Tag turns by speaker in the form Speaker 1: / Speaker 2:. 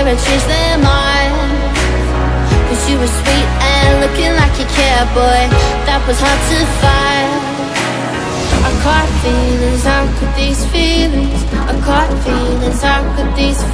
Speaker 1: I changed their mind. Cause you were sweet and looking like you cared, boy, that was hard to find. I caught feelings, how could these feelings? I caught feelings, how could these